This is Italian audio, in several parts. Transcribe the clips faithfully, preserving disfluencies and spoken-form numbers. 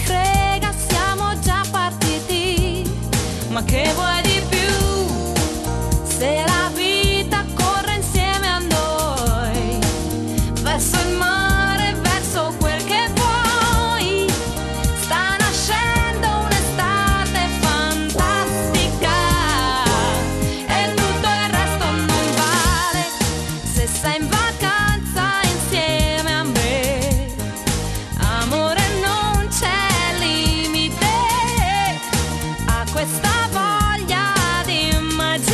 frega, siamo già partiti. Ma che vuoi di più? Se la vita corre insieme a noi, verso il mare, verso quel che vuoi. Sta nascendo un'estate fantastica e tutto il resto non vale. Se sei in vacanza insieme a me, amore, non c'è limite a questa voglia di magia.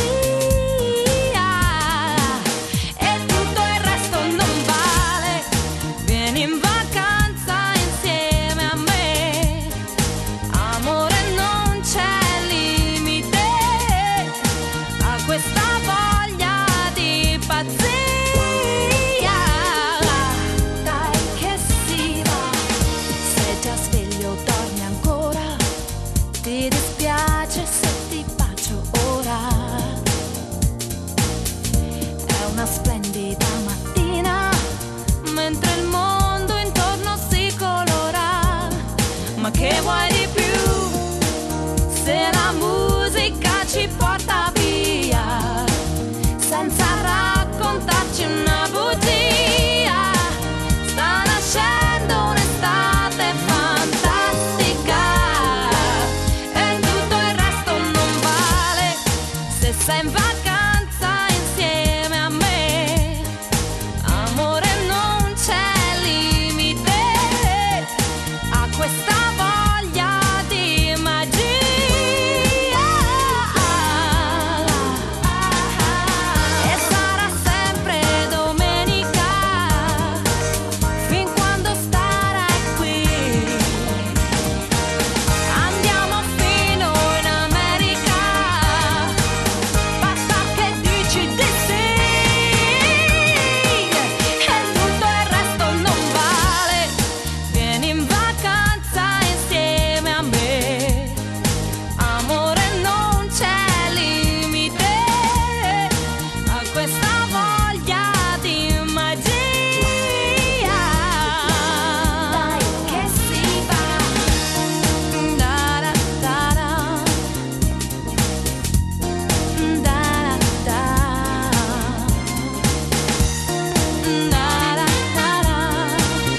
E tutto il resto non vale. Vieni in vacanza insieme a me, amore, non c'è limite a questa voglia di pazzia. Dai che si va. Sei già sveglio, dormi ancora? Ti dispiace se ti bacio ora? È una splendida mattina, mentre il mondo intorno si colora. Ma che vuoi di più? Se la musica ci porta via, senza raccontarci una bugia. Sta nascendo un'estate fantastica e tutto il resto non vale. Se sei in vacanza insieme a me, amore, non c'è limite a questa voglia di magia. E sarà sempre domenica fin quando starai qui. Andiamo fino in America, basta che dici di sì. E tutto il resto non vale. Vieni in vacanza insieme a me, amore, non c'è limite a questa voglia di magia. Dai che si va. Da da da da. Da da da. Da da da da.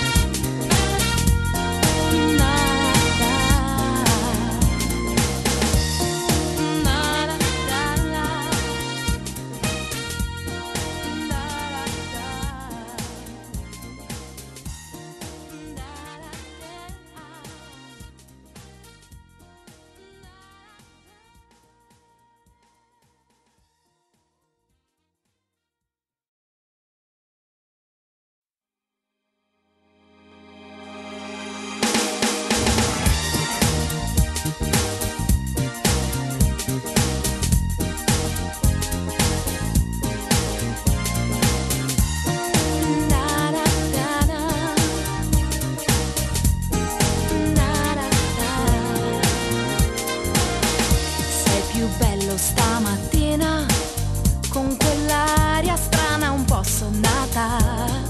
Sei più bello stamattina, con quell'aria strana un po' sonnata.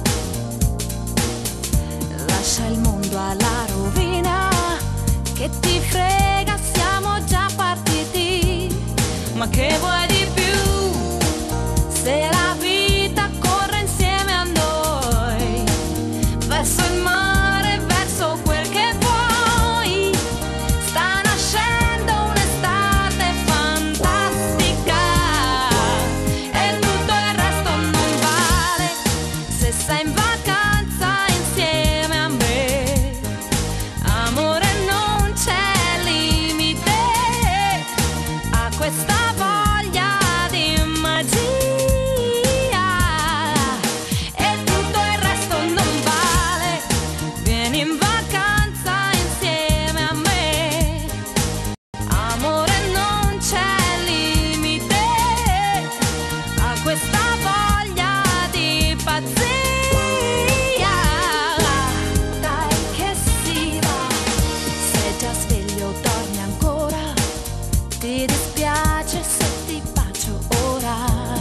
Lascia il mondo alla rovina, che ti frega, siamo già partiti. Ma che vuoi di più? Se la vita corre insieme a noi, verso il mare, verso quel che vuoi. Sta nascendo un'estate fantastica e tutto il resto non vale. Se sei in vacanza insieme a me, amore, non c'è limite a questa voglia di magia. E tutto il resto non vale. Vieni in vacanza insieme a me, amore, non c'è limite a questa voglia di pazzia. Dai che si va. Sei già sveglio, dormi ancora? Ti dispiace se ti bacio ora?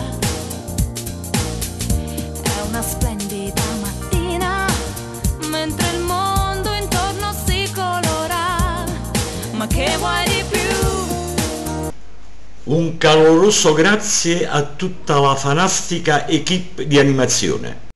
È una splendida mattina, mentre il mondo intorno si colora. Un caloroso grazie a tutta la fantastica equipe di animazione.